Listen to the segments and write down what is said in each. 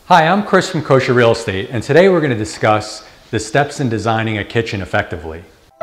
Hi, I'm Chris from Coccia Real Estate, and today we're going to discuss the steps in designing a kitchen effectively.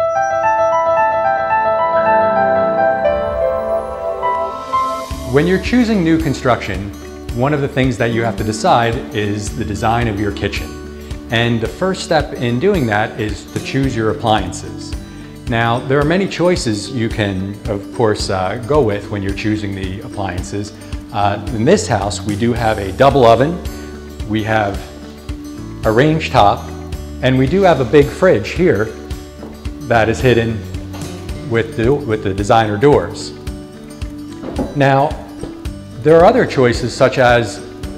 When you're choosing new construction, one of the things that you have to decide is the design of your kitchen. And the first step in doing that is to choose your appliances. Now, there are many choices you can, of course, go with when you're choosing the appliances. In this house, we do have a double oven, we have a range top, and we do have a big fridge here that is hidden with the designer doors. Now, there are other choices such as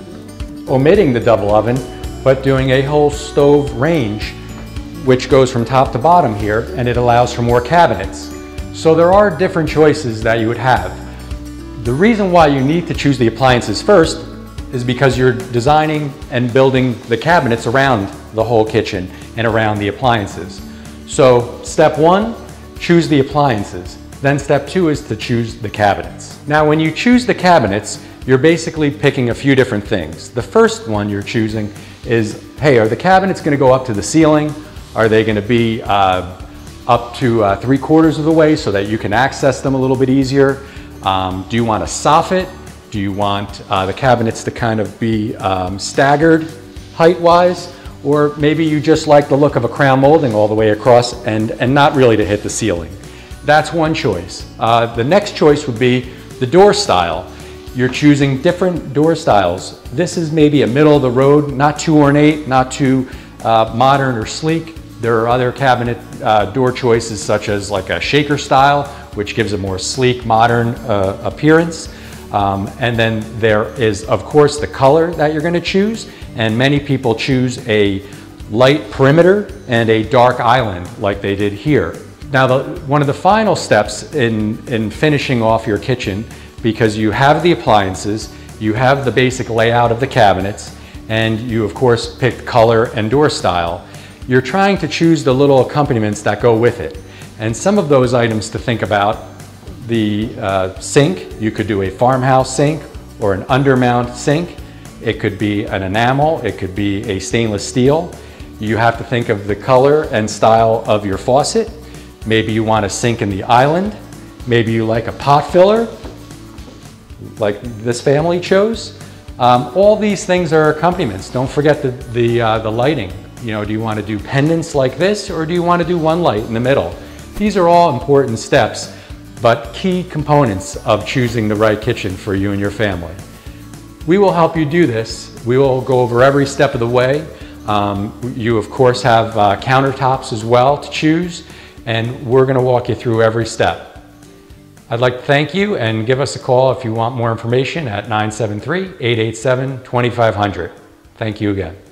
omitting the double oven, but doing a whole stove range, which goes from top to bottom here, and it allows for more cabinets. So there are different choices that you would have. The reason why you need to choose the appliances first is because you're designing and building the cabinets around the whole kitchen and around the appliances. So step one, choose the appliances. Then step two is to choose the cabinets. Now when you choose the cabinets, you're basically picking a few different things. The first one you're choosing is, hey, are the cabinets going to go up to the ceiling? Are they going to be up to 3/4 of the way so that you can access them a little bit easier? Do you want a soffit? Do you want the cabinets to kind of be staggered height-wise? Or maybe you just like the look of a crown molding all the way across and not really to hit the ceiling. That's one choice. The next choice would be the door style. You're choosing different door styles. This is maybe a middle of the road, not too ornate, not too modern or sleek. There are other cabinet door choices such as like a shaker style, which gives a more sleek, modern appearance. And then there is, of course, the color that you're going to choose. And many people choose a light perimeter and a dark island like they did here. Now, one of the final steps in finishing off your kitchen, because you have the appliances, you have the basic layout of the cabinets, and you, of course, picked color and door style, you're trying to choose the little accompaniments that go with it. And some of those items to think about: the sink, you could do a farmhouse sink or an undermount sink. It could be an enamel, it could be a stainless steel. You have to think of the color and style of your faucet. Maybe you want a sink in the island. Maybe you like a pot filler, like this family chose. All these things are accompaniments. Don't forget the lighting. You know, do you want to do pendants like this, or do you want to do one light in the middle? These are all important steps, but key components of choosing the right kitchen for you and your family. We will help you do this. We will go over every step of the way. You, of course, have countertops as well to choose, and we're going to walk you through every step. I'd like to thank you, and give us a call if you want more information at 973-887-2500. Thank you again.